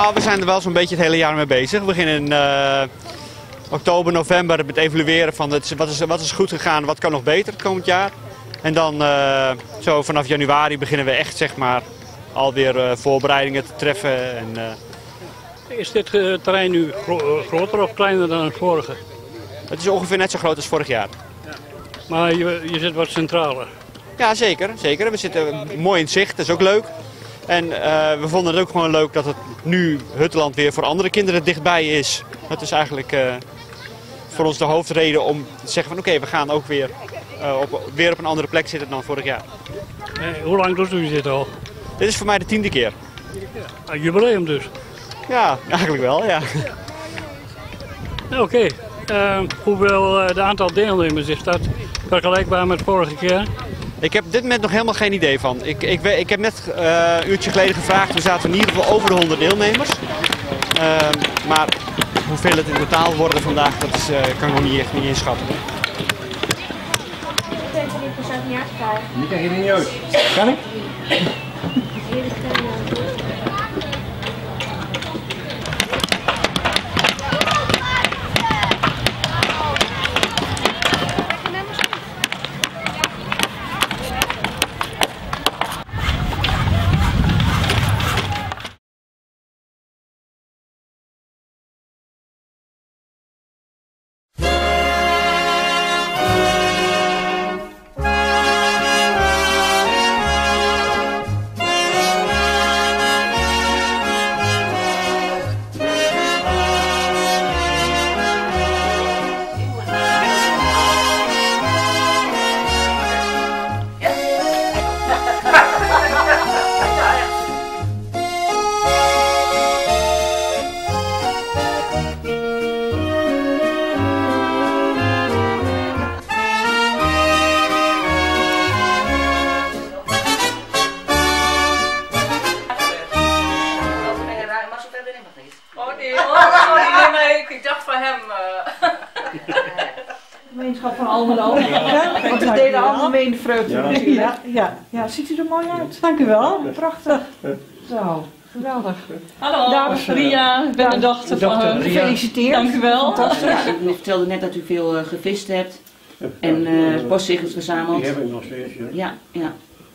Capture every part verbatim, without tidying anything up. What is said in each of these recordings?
Nou, we zijn er wel zo'n beetje het hele jaar mee bezig. We beginnen in uh, oktober, november met evalueren van het, wat, is, wat is goed gegaan, wat kan nog beter het komend jaar. En dan uh, zo vanaf januari beginnen we echt zeg maar alweer uh, voorbereidingen te treffen. En, uh... Is dit uh, terrein nu gro groter of kleiner dan het vorige? Het is ongeveer net zo groot als vorig jaar. Ja. Maar je, je zit wat centraler. Ja, zeker, zeker. We zitten mooi in het zicht, dat is ook leuk. En uh, we vonden het ook gewoon leuk dat het nu Hutteland weer voor andere kinderen dichtbij is. Dat is eigenlijk uh, voor ons de hoofdreden om te zeggen van oké, okay, we gaan ook weer, uh, op, weer op een andere plek zitten dan vorig jaar. Hey, hoe lang doet u dit al? Dit is voor mij de tiende keer. Ja, een jubileum dus? Ja, eigenlijk wel, ja. Oké. Okay. Uh, hoeveel uh, de aantal deelnemers is dat vergelijkbaar met vorige keer? Ik heb op dit moment nog helemaal geen idee van. Ik, ik, ik heb net uh, een uurtje geleden gevraagd, we zaten in ieder geval over de honderd deelnemers. Uh, maar hoeveel het in totaal worden vandaag, dat is, uh, kan ik nog niet, echt niet inschatten. Nu krijg je er niet uit. Kan ik? Gemeenschap van Almelo. Ja, want we delen algemeen de vreugde. Ja. Ja, ja, ja, ziet u er mooi uit. Dank u wel. Prachtig. Zo, geweldig. Hallo, Dag Ria. Ik ben de dochter van haar. Gefeliciteerd. Dank u wel. Ja, u vertelde net dat u veel uh, gevist hebt en uh, postzegels verzameld. Die heb ik nog steeds, ja. Ja, ja.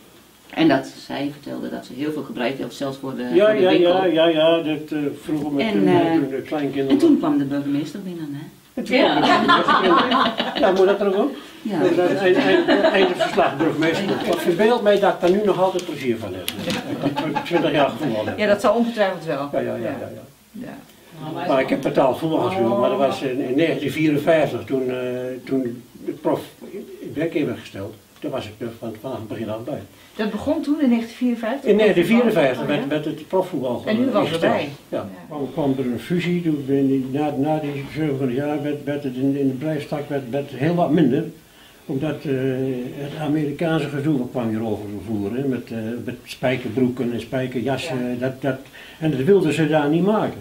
En dat zij vertelde dat ze heel veel gebruikt heeft, zelfs voor de, ja, voor de ja, winkel. Ja, ja, ja, dat uh, vroeger met en, toen, uh, toen de kleinkinderen. En toen kwam de burgemeester binnen, hè? En toen ja. kwam de burgemeester. Ja, moet dat er ook? Ja. Dat is een eindverslag, burgemeester. Ik verbeeld mij dat ik daar nu nog altijd plezier van heb. Dat ik twintig jaar gevoetbald heb. Ja, dat zal ongetwijfeld wel. Ja, ja, ja. ja, ja. ja. Maar ik heb betaald voetbal gespeeld, maar dat was in, in negentien vierenvijftig toen, uh, toen de prof in werk werd gesteld. Toen was ik er van, vanaf het begin af bij. Dat begon toen in negentien vierenvijftig? In negentien vierenvijftig werd, werd het profvoetbal en nu was het erbij. Ja. Dan kwam er een fusie, toen die, na, na die zevenhonderd jaar werd, werd het in, in de bedrijfstak werd, werd heel wat minder. Omdat uh, het Amerikaanse gedoe kwam hier over te voeren, met, uh, met spijkerbroeken en spijkerjassen. Ja. Dat, dat, en dat wilden ze daar niet maken.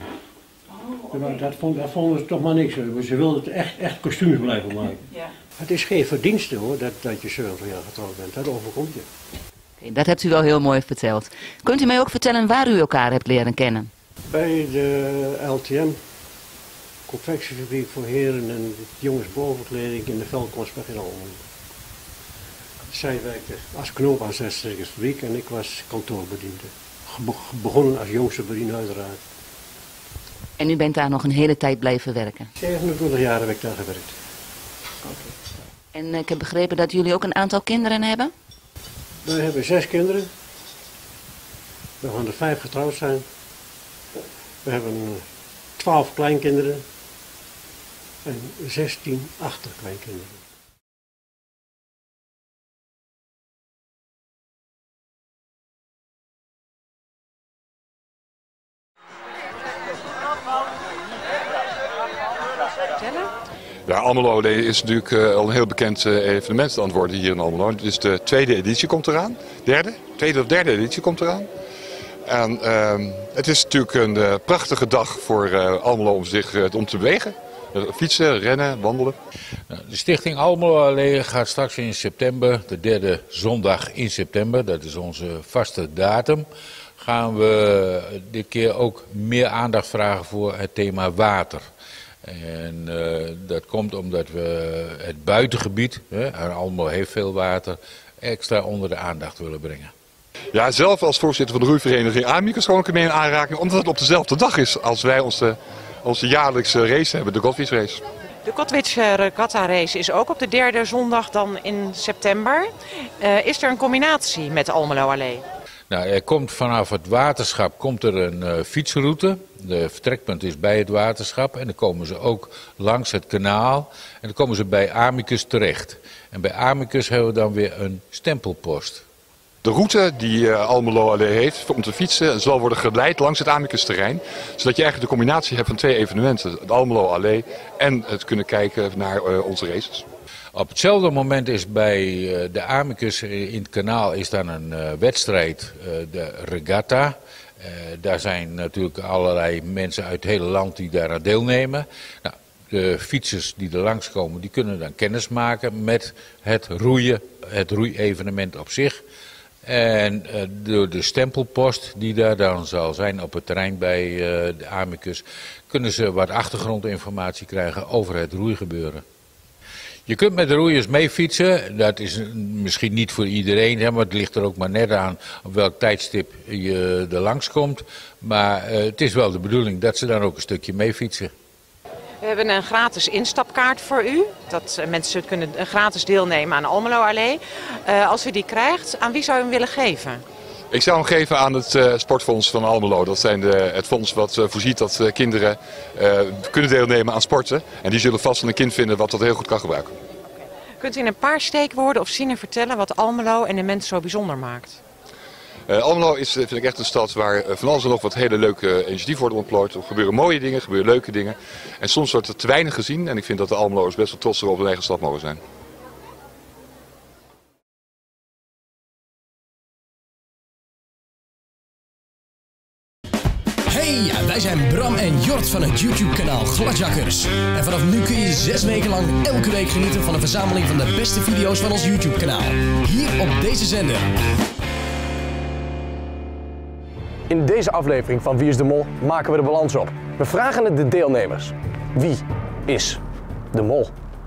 Oh, okay. dat, vond, dat vonden ze toch maar niks. Ze wilden het echt, echt kostuums blijven maken. Ja. Het is geen verdienste hoor, dat, dat je zeventig jaar getrouwd bent. Dat overkomt je. Okay, dat hebt u wel heel mooi verteld. Kunt u mij ook vertellen waar u elkaar hebt leren kennen? Bij de L T M, confectiefabriek voor heren en jongens bovenkleding in de Veldkostweg in Almelo. Zij werkte als knoop aan zesstrekersfabriek en ik was kantoorbediende. Be begonnen als jongste bediende uiteraard. En u bent daar nog een hele tijd blijven werken? zevenentwintig jaar heb ik daar gewerkt. Okay. En ik heb begrepen dat jullie ook een aantal kinderen hebben? We hebben zes kinderen. We gaan er vijf getrouwd zijn. We hebben twaalf kleinkinderen. En zestien achterkleinkinderen. Ja, Almelo is natuurlijk uh, al een heel bekend uh, evenement aan het worden hier in Almelo. Dus de tweede editie komt eraan. Derde? Tweede of derde editie komt eraan. En uh, het is natuurlijk een uh, prachtige dag voor uh, Almelo om zich uh, om te bewegen. Uh, fietsen, rennen, wandelen. De stichting Almelo Allee gaat straks in september, de derde zondag in september, dat is onze vaste datum, gaan we dit keer ook meer aandacht vragen voor het thema water. En uh, dat komt omdat we het buitengebied, hè, Almelo heeft veel water, extra onder de aandacht willen brengen. Ja, zelf als voorzitter van de roeivereniging Amicus kom ik mee in aanraking, omdat het op dezelfde dag is als wij onze, onze jaarlijkse race hebben, de Godwits race. De Godwits Regatta race is ook op de derde zondag dan in september. Uh, is er een combinatie met Almelo Allee? Nou, er komt vanaf het waterschap komt er een uh, fietsroute. De vertrekpunt is bij het waterschap en dan komen ze ook langs het kanaal. En dan komen ze bij Amicus terecht. En bij Amicus hebben we dan weer een stempelpost. De route die uh, Almelo Allee heeft om te fietsen zal worden geleid langs het Amicus terrein. Zodat je eigenlijk de combinatie hebt van twee evenementen. Het Almelo Allee en het kunnen kijken naar uh, onze races. Op hetzelfde moment is bij uh, de Amicus in het kanaal is dan een uh, wedstrijd, uh, de regatta. Uh, daar zijn natuurlijk allerlei mensen uit het hele land die daar aan deelnemen. Nou, de fietsers die er langskomen, die kunnen dan kennis maken met het roeien, het roeievenement op zich. En uh, door de stempelpost die daar dan zal zijn op het terrein bij uh, de Amicus, kunnen ze wat achtergrondinformatie krijgen over het roeigebeuren. Je kunt met de roeiers mee fietsen, dat is misschien niet voor iedereen, hè, maar het ligt er ook maar net aan op welk tijdstip je er langskomt. Maar uh, het is wel de bedoeling dat ze dan ook een stukje mee fietsen. We hebben een gratis instapkaart voor u, dat uh, mensen kunnen gratis deelnemen aan Almelo Allee. Uh, als u die krijgt, aan wie zou u hem willen geven? Ik zou hem geven aan het uh, sportfonds van Almelo. Dat zijn de, het fonds wat uh, voorziet dat uh, kinderen uh, kunnen deelnemen aan sporten. En die zullen vast wel een kind vinden wat dat heel goed kan gebruiken. Okay. Kunt u in een paar steekwoorden of zinnen vertellen wat Almelo en de mensen zo bijzonder maakt? Uh, Almelo is vind ik echt een stad waar uh, van alles en nog wat hele leuke initiatieven worden ontplooid. Er gebeuren mooie dingen, er gebeuren leuke dingen. En soms wordt er te weinig gezien. En ik vind dat de Almeloers best wel trots op hun eigen stad mogen zijn. Hey, wij zijn Bram en Jort van het YouTube-kanaal Gladjakkers. En vanaf nu kun je zes weken lang elke week genieten van een verzameling van de beste video's van ons YouTube-kanaal. Hier op deze zender. In deze aflevering van Wie is de Mol maken we de balans op. We vragen het de deelnemers. Wie is de mol?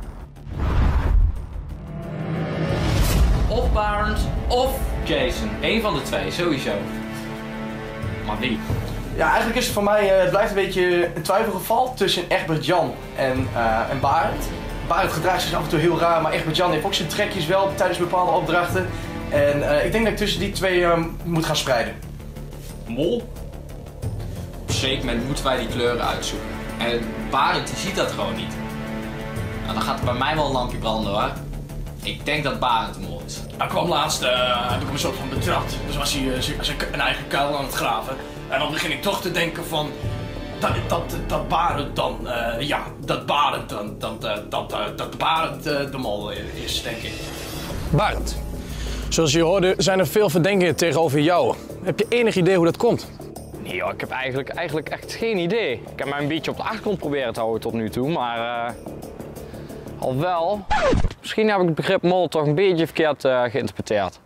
Of Barend of Jason. Eén van de twee, sowieso. Maar wie? Ja, eigenlijk is het voor mij, uh, het blijft een beetje een twijfelgeval tussen Egbert-Jan en, uh, en Barend. Barend gedraagt zich af en toe heel raar, maar Egbert-Jan heeft ook zijn trekjes wel tijdens bepaalde opdrachten. En uh, ik denk dat ik tussen die twee uh, moet gaan spreiden. Mol? Op een zeker moment moeten wij die kleuren uitzoeken. En Barend die ziet dat gewoon niet. Nou, dan gaat er bij mij wel een lampje branden hoor. Ik denk dat Barend de mol is. Hij kwam laatst, uh, heb ik hem een soort van betrapt. Dus was hij uh, een eigen kuil aan het graven. En dan begin ik toch te denken van, dat, dat, dat Barend dan, uh, ja, dat Barend dan, dat, uh, dat, uh, dat Barend uh, de mol is, denk ik. Barend, zoals je hoorde zijn er veel verdenkingen tegenover jou. Heb je enig idee hoe dat komt? Nee joh, ik heb eigenlijk, eigenlijk echt geen idee. Ik heb mij een beetje op de achtergrond proberen te houden tot nu toe, maar uh, al wel. Misschien heb ik het begrip mol toch een beetje verkeerd uh, geïnterpreteerd.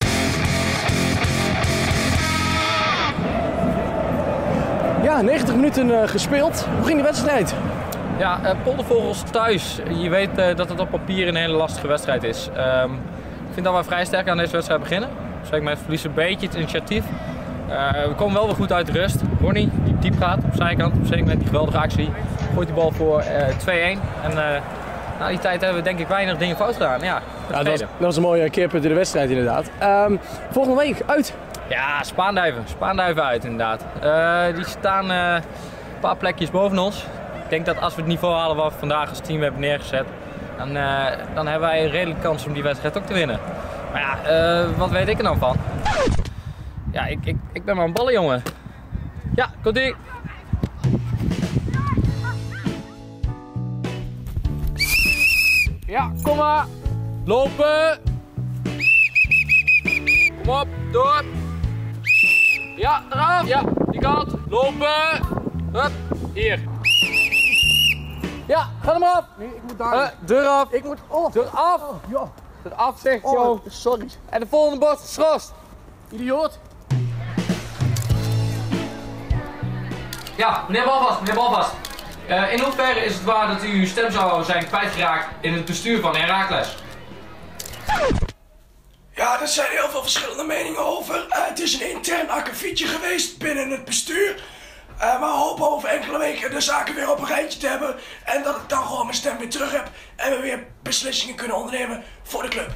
Ja, negentig minuten uh, gespeeld. Hoe ging de wedstrijd? Ja, uh, Poldervogels thuis. Je weet uh, dat het op papier een hele lastige wedstrijd is. Um, ik vind dat we vrij sterk aan deze wedstrijd beginnen. Zeg maar, het verliest een beetje het initiatief. Uh, we komen wel weer goed uit de rust. Ronnie, die diep gaat op zijkant, op zeker met die geweldige actie. Gooit die bal voor uh, twee-één. En uh, na die tijd hebben we denk ik weinig dingen fout gedaan. Ja, ja, dat, was, dat was een mooie keerpunt in de wedstrijd inderdaad. Um, volgende week uit. Ja, Spaanduiven. Spaanduiven uit inderdaad. Uh, die staan uh, een paar plekjes boven ons. Ik denk dat als we het niveau halen wat we vandaag als team hebben neergezet, dan, uh, dan hebben wij een redelijke kans om die wedstrijd ook te winnen. Maar ja, uh, wat weet ik er dan van? Ja, ik, ik, ik ben maar een ballenjongen. Ja, komt-ie! Ja, kom maar! Lopen! Kom op, door! Ja, eraf! Ja, die kant! Lopen! Hup, hier! Ja, ga er maar af! Nee, ik moet daar. Uh, deur af! Ik moet. Oh. Deur af! Oh, ja. Deur af, zeg oh, joh! Sorry. En de volgende bord geschorst! Idioot! Ja, meneer Balvast, meneer Balvast. Uh, in hoeverre is het waar dat u uw stem zou zijn kwijtgeraakt in het bestuur van Heracles? Ja, er zijn heel veel verschillende meningen over. Uh, het is een intern akkefietje geweest binnen het bestuur. Uh, maar we hopen over enkele weken de zaken weer op een rijtje te hebben. En dat ik dan gewoon mijn stem weer terug heb. En we weer beslissingen kunnen ondernemen voor de club.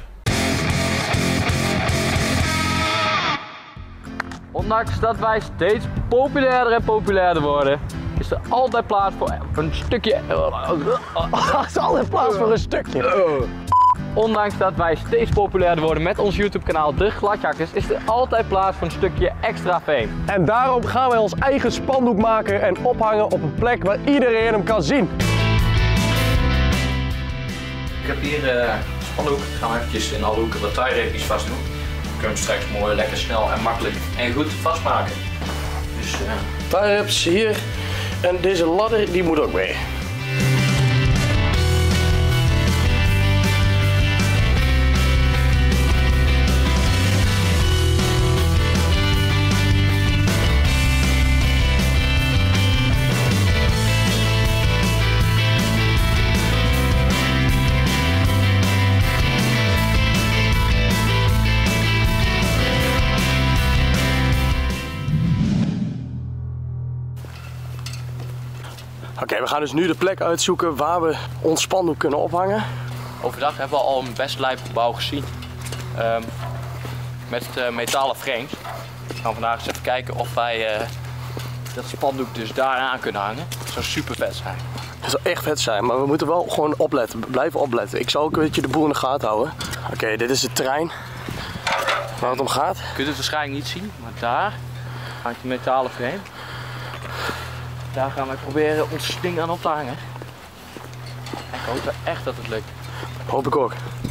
Ondanks dat wij steeds populairder en populairder worden, is er altijd plaats voor een stukje... Er is altijd plaats voor een stukje. Ondanks dat wij steeds populairder worden met ons YouTube kanaal De Gladjakkers, is er altijd plaats voor een stukje extra fame. En daarom gaan wij ons eigen spandoek maken en ophangen op een plek waar iedereen hem kan zien. Ik heb hier uh, spandoek. Ik ga hem eventjes in alle hoeken wat tie-reepjes vast doen. Dan kunnen we hem straks mooi, lekker snel en makkelijk en goed vastmaken. Dus uh... tie-reps hier en deze ladder die moet ook mee. Oké, okay, we gaan dus nu de plek uitzoeken waar we ons spandoek kunnen ophangen. Overdag hebben we al een best lijp gebouw gezien. Um, met uh, metalen frames. We gaan vandaag eens even kijken of wij uh, dat spandoek dus daar aan kunnen hangen. Dat zou super vet zijn. Dat zou echt vet zijn, maar we moeten wel gewoon opletten. Blijven opletten. Ik zal ook een beetje de boel in de gaten houden. Oké, okay, dit is de terrein waar het om gaat. Je kunt het waarschijnlijk niet zien, maar daar hangt een metalen frame. Daar gaan wij proberen ons ding aan op te hangen. En ik hoop echt dat het lukt. Hoop ik ook.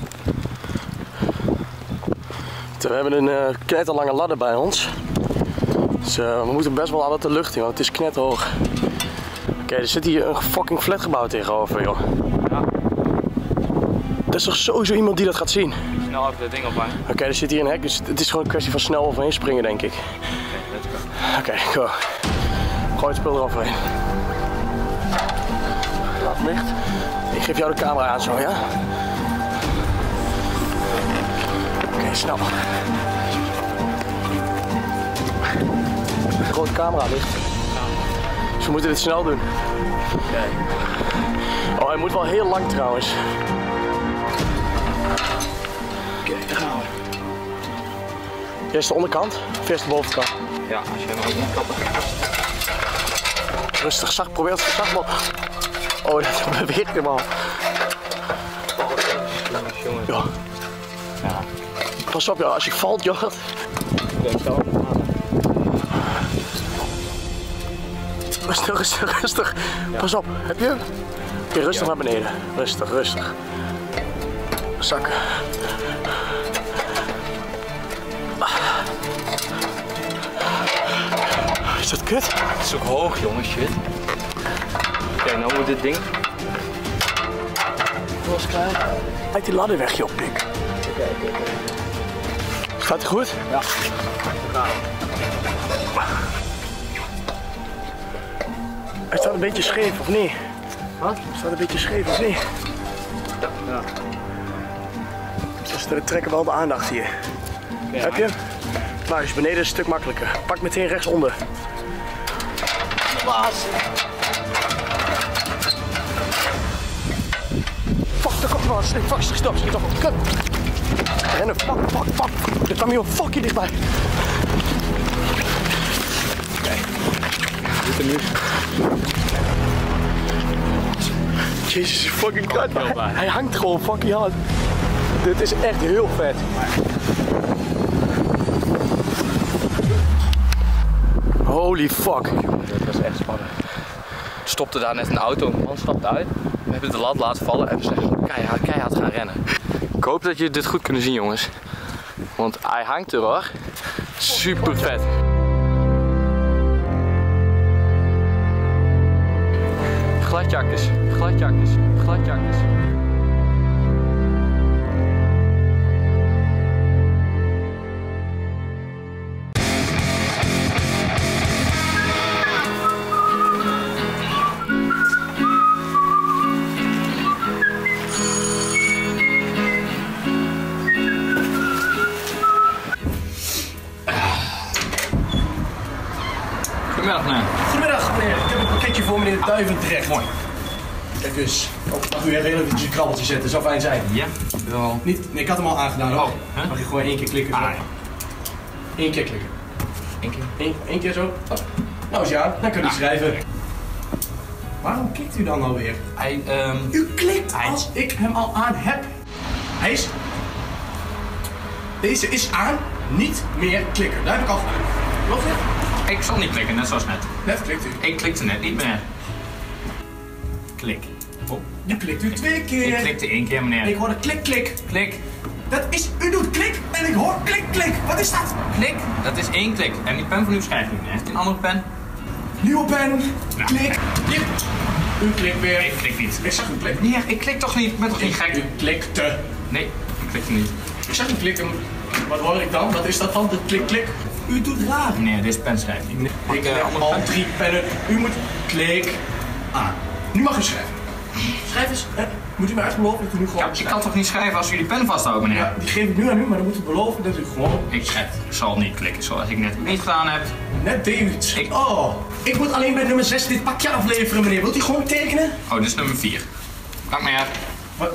We hebben een uh, knetterlange ladder bij ons. Dus uh, we moeten best wel aan de lucht in, want het is knetterhoog. Oké, okay, er zit hier een fucking flatgebouw tegenover, joh. Ja. Er is toch sowieso iemand die dat gaat zien? Snel even dat ding ophangen. Oké, okay, er zit hier een hek, dus het is gewoon een kwestie van snel overheen springen, denk ik. Oké, let's go. Oké, okay, go. Gooi het spul eroverheen. Laat het licht. Ik geef jou de camera aan zo, ja? Oké, okay, snel. De grote camera ligt. Dus we moeten dit snel doen. Okay. Oh, hij moet wel heel lang trouwens. Oké, okay, daar gaan we. Eerst de onderkant, of eerst de bovenkant? Ja, als je hem ook niet kappen. Rustig, zacht, probeer het zo zacht mogelijk. Oh, dat beweegt helemaal. Ja. Ja. Pas op, joh, als je valt, joh. Rustig, rustig, rustig. Ja. Pas op, heb je hem? Oké, okay, rustig ja. Naar beneden. Rustig, rustig. Zakken. Is dat kut? Het is ook hoog, jongens, shit. Oké, okay, nou moet dit ding. Los krijgen. Uit die ladder weg, joh, pik. Oké, okay, oké, okay, oké. Okay. Gaat het goed? Ja. Ja. Hij staat een beetje scheef, of niet? Wat? Hij staat een beetje scheef, of niet? Ja. Ja. Dus we trekken wel de aandacht hier. Okay, heb je hem? Nou, is beneden een stuk makkelijker. Pak meteen rechtsonder. Baas. Fuck, daar komt wel. Fuck, schiet op, schiet op. Kut. Rennen, fuck, fuck, fuck. Er kwam hier een fucking dichtbij. Oké. Okay. Doe het nu. Jezus, fucking kut. Hij hangt gewoon fucking hard. Dit is echt heel vet. Holy fuck. Dat was echt spannend. Er stopte daar net een auto, een man stapte uit. We hebben de lat laten vallen en we zijn gewoon keihard, keihard gaan rennen. Ik hoop dat jullie dit goed kunnen zien, jongens. Want hij hangt er hoor. Super vet. Gladjakkers, gladjakkers, gladjakkers. Goedemiddag meneer. Goedemiddag meneer, ik heb een pakketje voor meneer Duivendrecht. Mooi. Kijk eens. Oh, mag u heel even een krabbeltje zetten, zou fijn zijn. Ja, wel. Niet? Nee, ik had hem al aangedaan hoor. Oh, mag je gewoon één keer klikken. Ah, Eén keer klikken. Eén keer? Eén, één keer zo. Oh. Nou is ja, dan kunt u schrijven. Waarom klikt u dan alweer? Hij, um... U klikt hij... als ik hem al aan heb. Hij is... Deze is aan, niet meer klikken. Daar heb ik al gedaan. Klopt het? Ik zal niet klikken, net zoals net. Net klikt u. Ik klikte net niet meer. Klik. Oh. Nu klikt u twee keer. Ik klikte één keer meneer. Ik hoorde klik, klik. Klik. Dat is, u doet klik en ik hoor klik, klik. Wat is dat? Klik, dat is één klik. En die pen van u schrijft niet meer. Heeft u een andere pen? Nieuwe pen. Nou. Klik. Hier. U klikt weer. Ik klik niet. Ik zeg u klik. Nee, ik klik toch niet? Ik ben toch niet gek? U klikte. Nee, ik klikte niet. Ik zeg u klikken. Wat hoor ik dan? Wat is dat dan? De klik, klik. U doet raar. Nee, deze pen schrijft niet. Ik heb al drie pennen. U moet klik aan. Nu mag u schrijven. Schrijf eens. Hè? Moet u mij echt beloven dat u nu gewoon... Ja, ik kan toch niet schrijven als u die pen vasthoudt, meneer? Ja, die geef ik nu aan u, maar dan moet u beloven dat u gewoon... Ik schrijf. Ik zal niet klikken zoals ik net niet gedaan heb. Net David. Ik... Oh, ik moet alleen bij nummer zes dit pakje afleveren, meneer. Wilt u gewoon tekenen? Oh, dit is nummer vier. Dank meneer. Wat?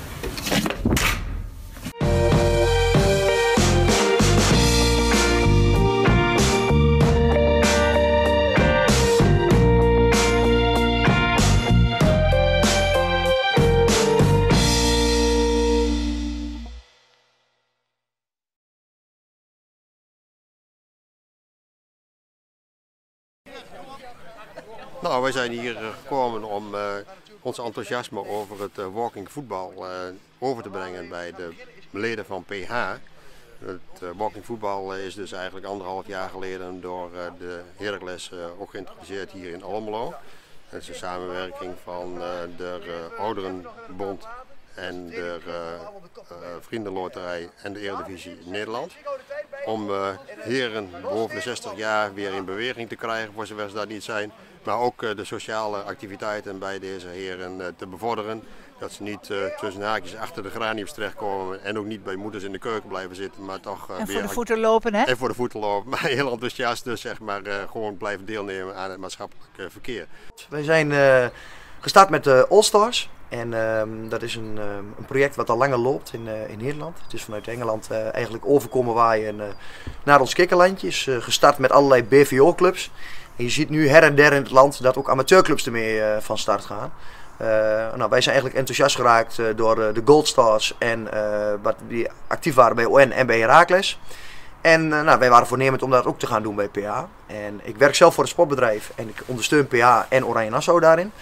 Nou, wij zijn hier gekomen om uh, ons enthousiasme over het uh, walking voetbal uh, over te brengen bij de leden van P H. Het uh, walking voetbal is dus eigenlijk anderhalf jaar geleden door uh, de Heracles uh, ook geïntroduceerd hier in Almelo. Het is een samenwerking van uh, de uh, Ouderenbond en de uh, uh, Vriendenloterij en de Eredivisie Nederland. Om uh, heren boven de zestig jaar weer in beweging te krijgen, voor zover ze dat niet zijn. Maar ook uh, de sociale activiteiten bij deze heren uh, te bevorderen. Dat ze niet uh, tussen haakjes achter de graniums terechtkomen en ook niet bij moeders in de keuken blijven zitten. Maar toch, uh, en weer voor de voeten lopen, hè? En voor de voeten lopen. Maar heel enthousiast dus, zeg maar, uh, gewoon blijven deelnemen aan het maatschappelijk uh, verkeer. Wij zijn uh, gestart met de All Stars. En uh, dat is een, uh, een project wat al langer loopt in, uh, in Nederland. Het is vanuit Engeland uh, eigenlijk overkomen waaien uh, naar ons kikkerlandje. Is uh, gestart met allerlei B V O-clubs. En je ziet nu her en der in het land dat ook amateurclubs ermee uh, van start gaan. Uh, nou, wij zijn eigenlijk enthousiast geraakt uh, door uh, de Gold Stars en uh, wat die actief waren bij O N en bij Heracles. En uh, nou, wij waren voornemend om dat ook te gaan doen bij P H. En ik werk zelf voor een sportbedrijf en ik ondersteun P H en Oranje Nassau daarin.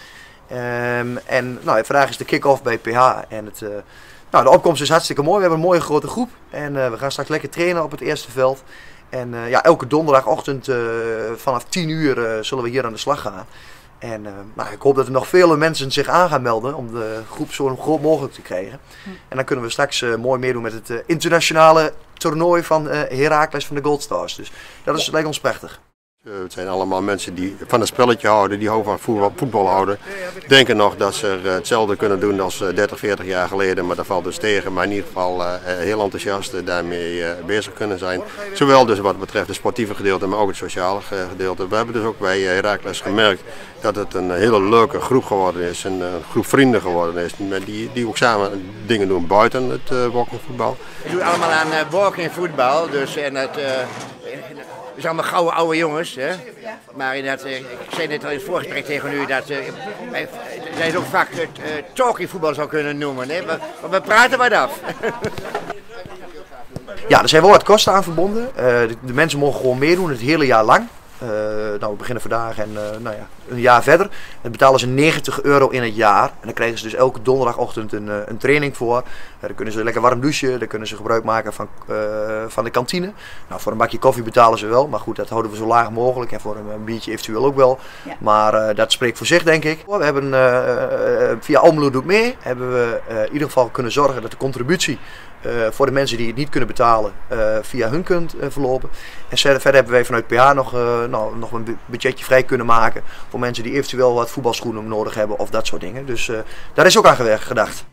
Um, en nou, vandaag is de kick-off bij P H en het, uh, nou, de opkomst is hartstikke mooi. We hebben een mooie grote groep en uh, we gaan straks lekker trainen op het eerste veld. En uh, ja, elke donderdagochtend uh, vanaf tien uur uh, zullen we hier aan de slag gaan. En uh, nou, ik hoop dat er nog vele mensen zich aan gaan melden om de groep zo groot mogelijk te krijgen. Hm. En dan kunnen we straks uh, mooi meedoen met het uh, internationale toernooi van uh, Heracles van de Gold Stars. Dus dat is, lijkt ons prachtig. Uh, het zijn allemaal mensen die van het spelletje houden, die houden van voetbal, voetbal houden. Denken nog dat ze uh, hetzelfde kunnen doen als uh, dertig, veertig jaar geleden, maar dat valt dus tegen. Maar in ieder geval uh, heel enthousiast uh, daarmee uh, bezig kunnen zijn. Zowel dus wat betreft het sportieve gedeelte, maar ook het sociale uh, gedeelte. We hebben dus ook bij uh, Heracles gemerkt dat het een hele leuke groep geworden is, een uh, groep vrienden geworden is, die, die ook samen dingen doen buiten het uh, walkingvoetbal. We doen allemaal aan uh, walkingvoetbal, dus en het... Uh, Het zijn allemaal gouden oude jongens, hè? Maar inderdaad, ik zei net al in het voorgesprek tegen u dat uh, dat je ook vaak uh, talkingvoetbal zou kunnen noemen, hè? Maar, maar we praten wat af. Ja, er zijn wel wat kosten aan verbonden. Uh, de, de mensen mogen gewoon meedoen het hele jaar lang. Uh, nou, we beginnen vandaag en uh, nou ja, een jaar verder. Dan betalen ze negentig euro in het jaar. En dan krijgen ze dus elke donderdagochtend een, uh, een training voor. Uh, dan kunnen ze lekker warm douchen. Dan kunnen ze gebruik maken van, uh, van de kantine. Nou, voor een bakje koffie betalen ze wel. Maar goed, dat houden we zo laag mogelijk. En voor een, een biertje eventueel ook wel. Ja. Maar uh, dat spreekt voor zich, denk ik. We hebben uh, uh, via Almelo Doet Mee hebben we uh, in ieder geval kunnen zorgen dat de contributie Uh, voor de mensen die het niet kunnen betalen uh, via hun kunt uh, verlopen. En verder hebben wij vanuit P H nog, uh, nou, nog een budgetje vrij kunnen maken voor mensen die eventueel wat voetbalschoenen nodig hebben of dat soort dingen. Dus uh, daar is ook aan gedacht.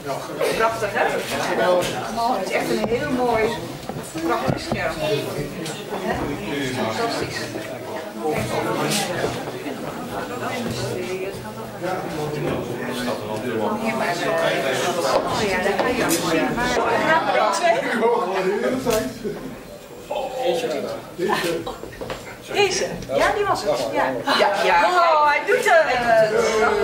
Prachtig, hè? Het is echt een heel mooi, prachtig scherm. Fantastisch. Oh ja, daar kan je ook zien. Maar gaan we er twee? Deze? Ja, die was het. Ja. Ja, ja. Oh, hij doet het!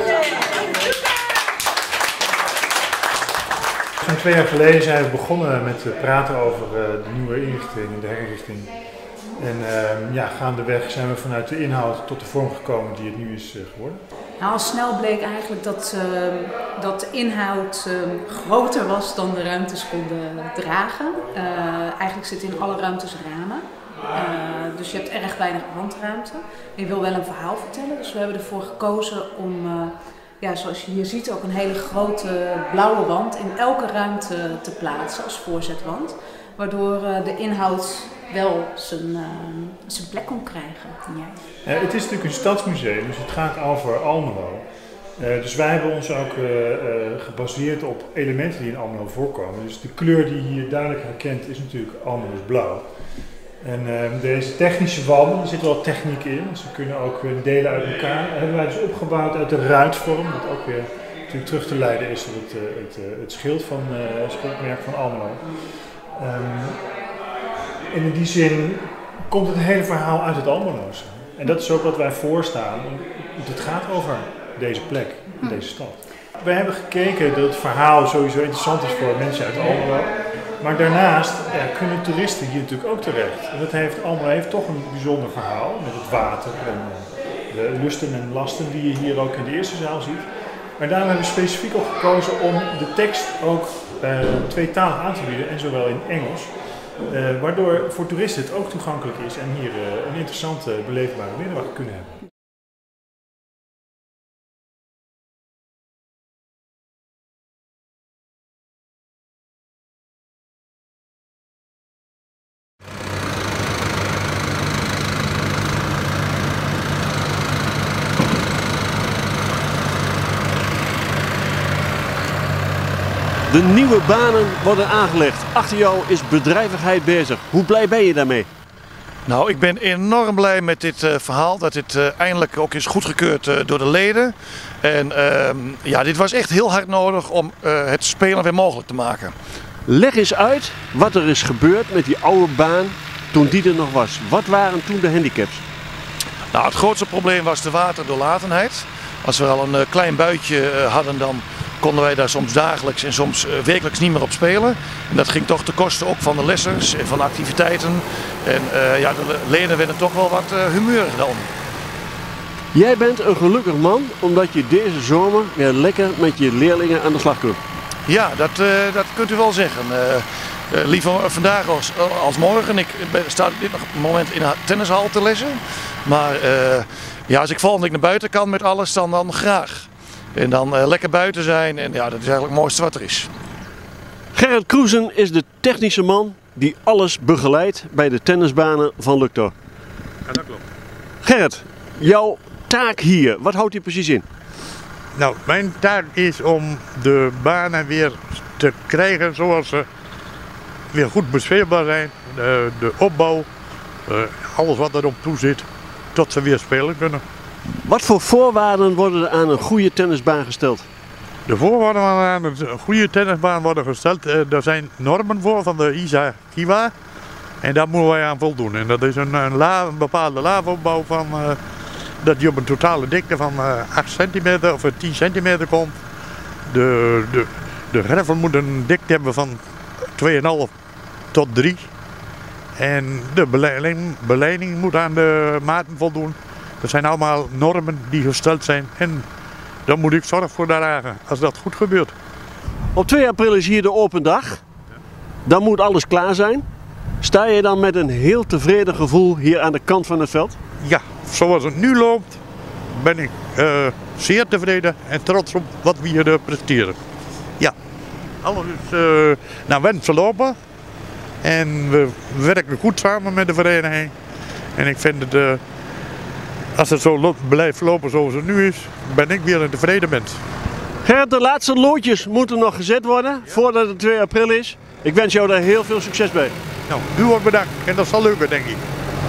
Zo'n twee jaar geleden zijn we begonnen met praten over de nieuwe inrichting en de herinrichting. En uh, ja, gaandeweg zijn we vanuit de inhoud tot de vorm gekomen die het nu is uh, geworden. Nou, al snel bleek eigenlijk dat, uh, dat de inhoud uh, groter was dan de ruimtes konden dragen. Uh, eigenlijk zitten in alle ruimtes ramen. Uh, dus je hebt erg weinig wandruimte. Je wil wel een verhaal vertellen, dus we hebben ervoor gekozen om, uh, ja, zoals je hier ziet, ook een hele grote blauwe wand in elke ruimte te plaatsen als voorzetwand. Waardoor uh, de inhoud wel zijn, uh, zijn plek kon krijgen. Ja. Ja, het is natuurlijk een stadsmuseum, dus het gaat over Almelo. Uh, dus wij hebben ons ook uh, uh, gebaseerd op elementen die in Almelo voorkomen. Dus de kleur die je hier duidelijk herkent is natuurlijk Almelo's blauw. En uh, deze technische wanden, er zit wel techniek in, dus we kunnen ook uh, delen uit elkaar. Dat hebben wij dus opgebouwd uit de ruitvorm, wat ook weer natuurlijk terug te leiden is tot het, uh, het, uh, het schild van, uh, het schildmerk van Almelo. Um, en in die zin komt het hele verhaal uit het Almeloze. En dat is ook wat wij voorstaan, want het gaat over deze plek, deze stad. We hebben gekeken dat het verhaal sowieso interessant is voor mensen uit Almelo. Maar daarnaast ja, kunnen toeristen hier natuurlijk ook terecht. En dat heeft, Almelo heeft toch een bijzonder verhaal met het water en de lusten en lasten die je hier ook in de eerste zaal ziet. Maar daarom hebben we specifiek ook gekozen om de tekst ook uh, tweetalig aan te bieden en zowel in Engels. Uh, waardoor voor toeristen het ook toegankelijk is en hier uh, een interessante, beleefbare binnenwacht kunnen hebben. De nieuwe banen worden aangelegd. Achter jou is bedrijvigheid bezig. Hoe blij ben je daarmee? Nou, ik ben enorm blij met dit uh, verhaal. Dat dit uh, eindelijk ook is goedgekeurd uh, door de leden. En uh, ja, dit was echt heel hard nodig om uh, het spelen weer mogelijk te maken. Leg eens uit wat er is gebeurd met die oude baan toen die er nog was. Wat waren toen de handicaps? Nou, het grootste probleem was de waterdoorlatenheid. Als we al een uh, klein buitje uh, hadden, dan konden wij daar soms dagelijks en soms uh, wekelijks niet meer op spelen. En dat ging toch ten koste ook van de lessers en van de activiteiten. En uh, ja, de leden werden toch wel wat uh, humeurig dan. Jij bent een gelukkig man omdat je deze zomer weer lekker met je leerlingen aan de slag kunt. Ja, dat, uh, dat kunt u wel zeggen. Uh, uh, liever vandaag als, als morgen. Ik ben, sta op dit moment in een tennishal te lessen. Maar uh, ja, als ik volgende week naar buiten kan met alles, dan, dan graag. En dan uh, lekker buiten zijn en ja, dat is eigenlijk het mooiste wat er is. Gerrit Kroesen is de technische man die alles begeleidt bij de tennisbanen van Luctor. Ja, dat klopt. Gerrit, jouw taak hier, wat houdt die precies in? Nou, mijn taak is om de banen weer te krijgen zoals ze weer goed bespeelbaar zijn. De, de opbouw, uh, alles wat erop toe zit, tot ze weer spelen kunnen. Wat voor voorwaarden worden er aan een goede tennisbaan gesteld? De voorwaarden aan een goede tennisbaan worden gesteld. Er zijn normen voor van de I S A Kiwa. En daar moeten wij aan voldoen. En dat is een, een, la, een bepaalde laafopbouw van uh, dat je op een totale dikte van uh, acht centimeter of tien centimeter komt. De, de, de gravel moet een dikte hebben van twee komma vijf tot drie. En de beleiding, beleiding moet aan de maten voldoen. Dat zijn allemaal normen die gesteld zijn en dan moet ik zorg voor dragen als dat goed gebeurt. Op twee april is hier de open dag. Dan moet alles klaar zijn. Sta je dan met een heel tevreden gevoel hier aan de kant van het veld? Ja, zoals het nu loopt ben ik uh, zeer tevreden en trots op wat we hier uh, presteren. Ja, alles is uh, naar wens verlopen en we werken goed samen met de vereniging. En ik vind het... Uh, Als het zo blijft lopen zoals het nu is, ben ik weer een tevreden mens. Gerrit, de laatste loodjes moeten nog gezet worden voordat het twee april is. Ik wens jou daar heel veel succes bij. Nou, u wordt bedankt en dat zal lukken, denk ik.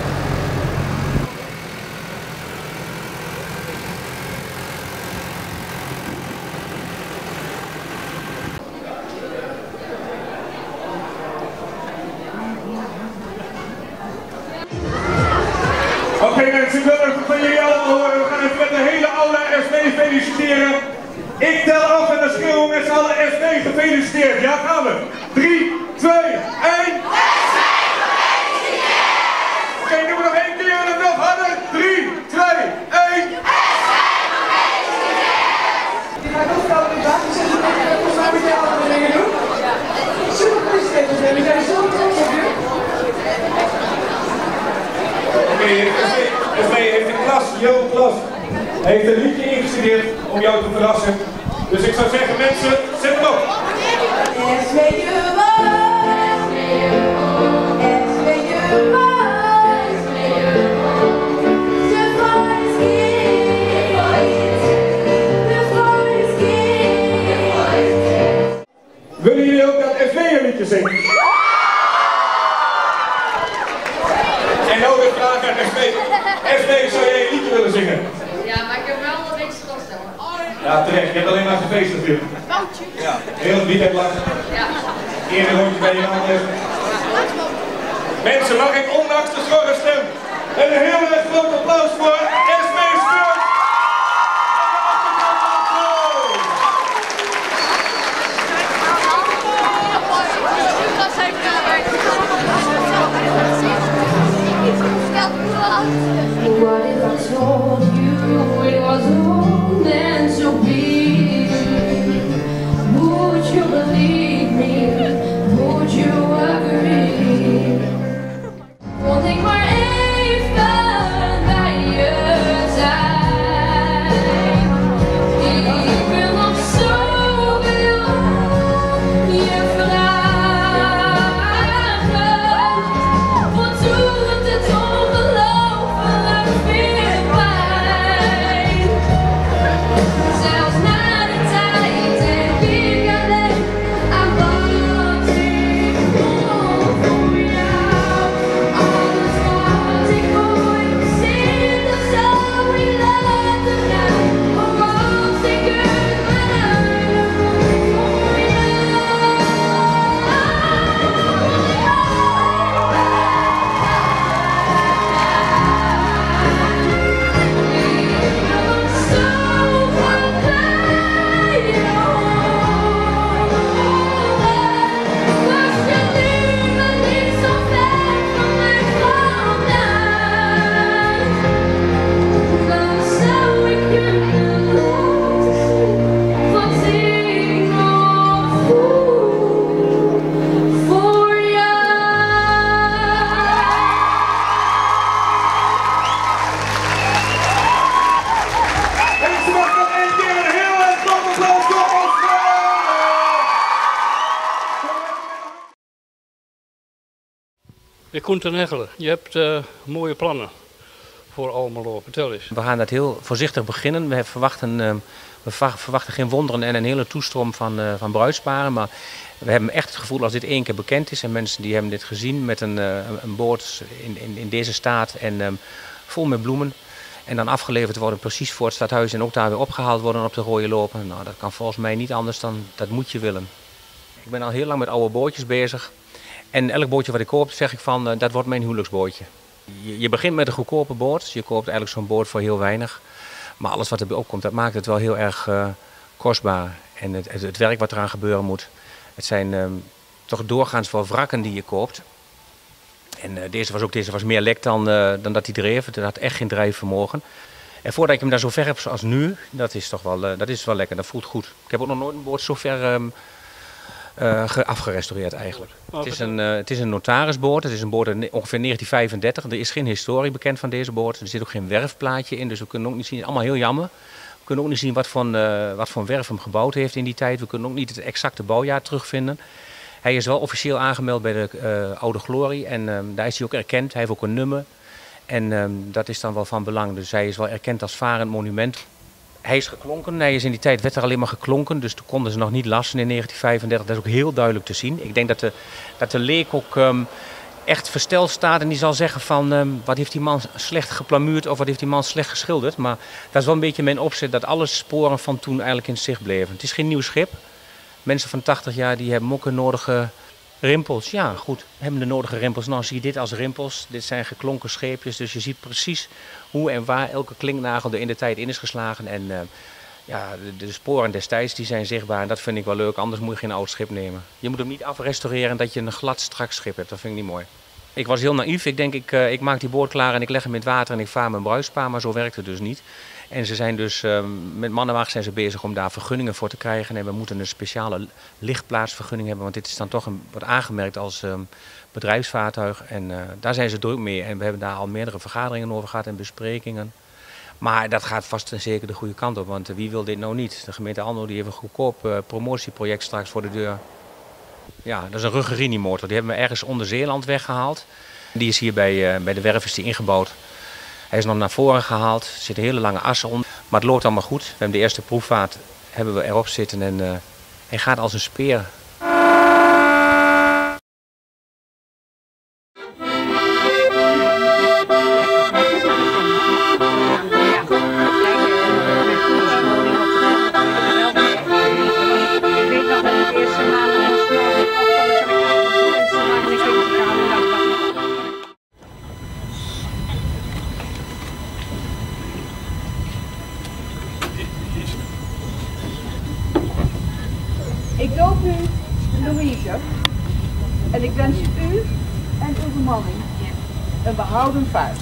Oké okay, mensen, ik wil even van jullie allemaal horen. We gaan even met de hele aula S B feliciteren. Ik tel af en dan schreeuwen we met z'n allen S B gefeliciteerd. Ja, gaan we. drie, twee, één. S B gefeliciteerd! Oké, okay, doen we nog één keer en dan nog harder. drie, twee, één. S B gefeliciteerd! Die gaat ook wel in de wacht zitten. Volgens mij moet jij allemaal dingen doen. Super gefeliciteerd, we zijn zo trots op je. Oké, S B heeft een klas, jouw klas, heeft een liedje ingestudeerd om jou te verrassen. Dus ik zou zeggen mensen, zet hem op! S B je was, S B je was, S B je was, de voice gift, willen jullie ook dat S B een liedje zingen? En nou de vraag aan S B. S B, zou jij een liedje willen zingen? Ja, maar ik heb wel een beetje stilstaan. Ja, terecht. Je hebt alleen maar gefeest natuurlijk. Foutje. Ja, heel het weekend lang. Ja. Eerder rondje bij je hand even. Mensen, mag ik ondanks de schorre stem een heel erg groot applaus voor S B Spurt. What if I told you it was all meant to be? Would you believe me? Would you agree? Vond ik maar even bij je zijn. Ik wil nog zoveel je vragen. Wat doet het ongelooflijk veel pijn? Zelfs na de tijd denk ik alleen aan wat ik voel voor jou. Alles wat ik ooit bezit, dat zou ik laten gaan. Maar als ik het maar uit voor Koen ten Hegelen, je hebt uh, mooie plannen voor Almelo. Vertel eens. We gaan dat heel voorzichtig beginnen. We verwachten, uh, we verwachten geen wonderen en een hele toestroom van, uh, van bruidsparen. Maar we hebben echt het gevoel als dit één keer bekend is en mensen die hebben dit gezien met een, uh, een boot in, in, in deze staat en um, vol met bloemen. En dan afgeleverd worden precies voor het stadhuis en ook daar weer opgehaald worden op de rode lopen. Nou, dat kan volgens mij niet anders dan dat moet je willen. Ik ben al heel lang met oude bootjes bezig. En elk bootje wat ik koop, zeg ik van, uh, dat wordt mijn huwelijksbootje. Je, je begint met een goedkope boot. Je koopt eigenlijk zo'n boot voor heel weinig. Maar alles wat erbij opkomt, dat maakt het wel heel erg uh, kostbaar. En het, het, het werk wat eraan gebeuren moet. Het zijn uh, toch doorgaans wel wrakken die je koopt. En uh, deze, was ook, deze was meer lek dan, uh, dan dat hij dreef. Het had echt geen drijfvermogen. En voordat ik hem daar zo ver heb zoals nu, dat is toch wel, uh, dat is wel lekker. Dat voelt goed. Ik heb ook nog nooit een boot zo ver um, uh, afgerestaureerd eigenlijk. Oh, het, is een, uh, het is een notarisboot. Het is een boot uit ongeveer negentien vijfendertig. Er is geen historie bekend van deze boot. Er zit ook geen werfplaatje in, dus we kunnen ook niet zien. Allemaal heel jammer. We kunnen ook niet zien wat voor, uh, wat voor werf hem gebouwd heeft in die tijd. We kunnen ook niet het exacte bouwjaar terugvinden. Hij is wel officieel aangemeld bij de uh, Oude Glorie en um, daar is hij ook erkend. Hij heeft ook een nummer en um, dat is dan wel van belang. Dus hij is wel erkend als varend monument. Hij is geklonken. Hij is in die tijd werd er alleen maar geklonken. Dus toen konden ze nog niet lassen in negentien vijfendertig. Dat is ook heel duidelijk te zien. Ik denk dat de, dat de leek ook um, echt versteld staat. En die zal zeggen van um, wat heeft die man slecht geplamuurd of wat heeft die man slecht geschilderd. Maar dat is wel een beetje mijn opzet dat alle sporen van toen eigenlijk in zicht bleven. Het is geen nieuw schip. Mensen van tachtig jaar die hebben ook een nodige rimpels. Ja goed, hebben de nodige rimpels. Nou zie je dit als rimpels. Dit zijn geklonken scheepjes. Dus je ziet precies hoe en waar elke klinknagel er in de tijd in is geslagen. En uh, ja, de, de sporen destijds die zijn zichtbaar. En dat vind ik wel leuk. Anders moet je geen oud schip nemen. Je moet hem niet afrestaureren dat je een glad strak schip hebt. Dat vind ik niet mooi. Ik was heel naïef. Ik denk ik, uh, ik maak die boord klaar en ik leg hem in het water en ik vaar mijn bruispaar. Maar zo werkt het dus niet. En ze zijn dus, uh, met mannenwagen zijn ze bezig om daar vergunningen voor te krijgen. En we moeten een speciale lichtplaatsvergunning hebben. Want dit is dan toch een, wordt aangemerkt als um, bedrijfsvaartuig. En uh, daar zijn ze druk mee. En we hebben daar al meerdere vergaderingen over gehad en besprekingen. Maar dat gaat vast en zeker de goede kant op. Want uh, wie wil dit nou niet? De gemeente Almelo die heeft een goedkoop uh, promotieproject straks voor de deur. Ja, dat is een Ruggerini motor. Die hebben we ergens onder Zeeland weggehaald. Die is hier bij, uh, bij de werf is die ingebouwd. Hij is nog naar voren gehaald, er zitten hele lange assen onder. Maar het loopt allemaal goed. We hebben de eerste proefvaart hebben we erop zitten en uh, hij gaat als een speer. Ik doop u Louise en ik wens u en uw bemanning een behouden vaart.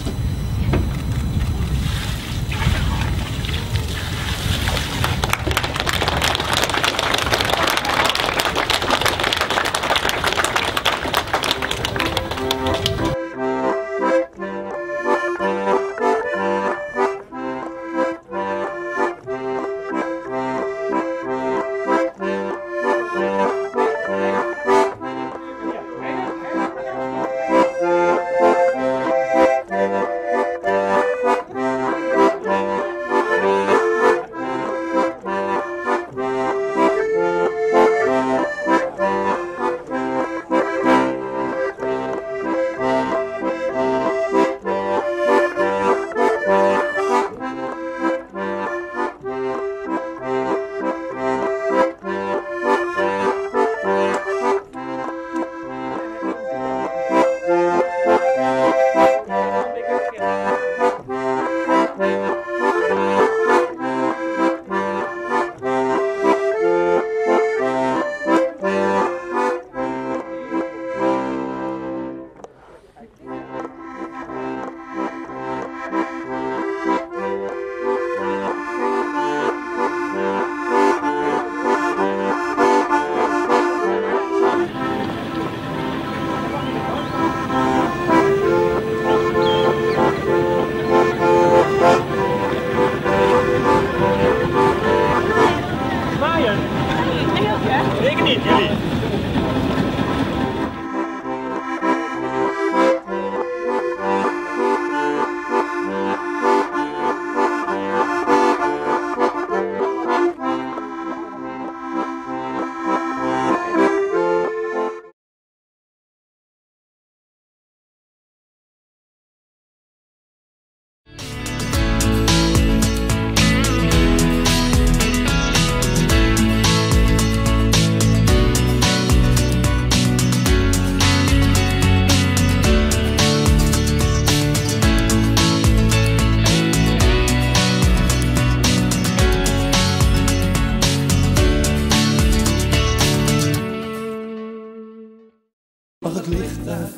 Mag het licht uit?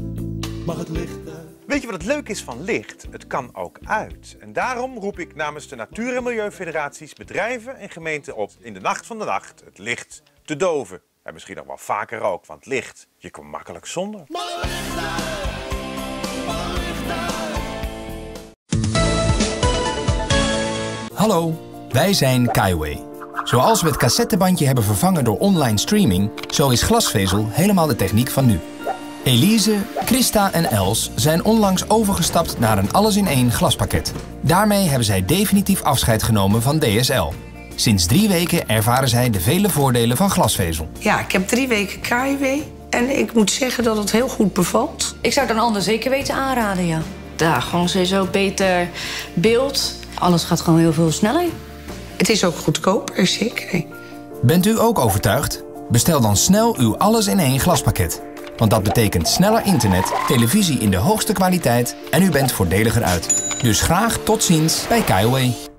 Mag het licht uit? Weet je wat het leuk is van licht? Het kan ook uit. En daarom roep ik namens de Natuur- en Milieufederaties bedrijven en gemeenten op in de nacht van de nacht het licht te doven. En misschien nog wel vaker ook, want licht, je kan makkelijk zonder. Hallo, wij zijn Kaiway. Zoals we het cassettebandje hebben vervangen door online streaming, zo is glasvezel helemaal de techniek van nu. Elise, Christa en Els zijn onlangs overgestapt naar een alles-in-één glaspakket. Daarmee hebben zij definitief afscheid genomen van D S L. Sinds drie weken ervaren zij de vele voordelen van glasvezel. Ja, ik heb drie weken K I W en ik moet zeggen dat het heel goed bevalt. Ik zou het een ander zeker weten aanraden, ja. Ja, gewoon sowieso beter beeld. Alles gaat gewoon heel veel sneller. Het is ook goedkoper, zeker. Bent u ook overtuigd? Bestel dan snel uw alles-in-één glaspakket. Want dat betekent sneller internet, televisie in de hoogste kwaliteit en u bent voordeliger uit. Dus graag tot ziens bij Kaiway.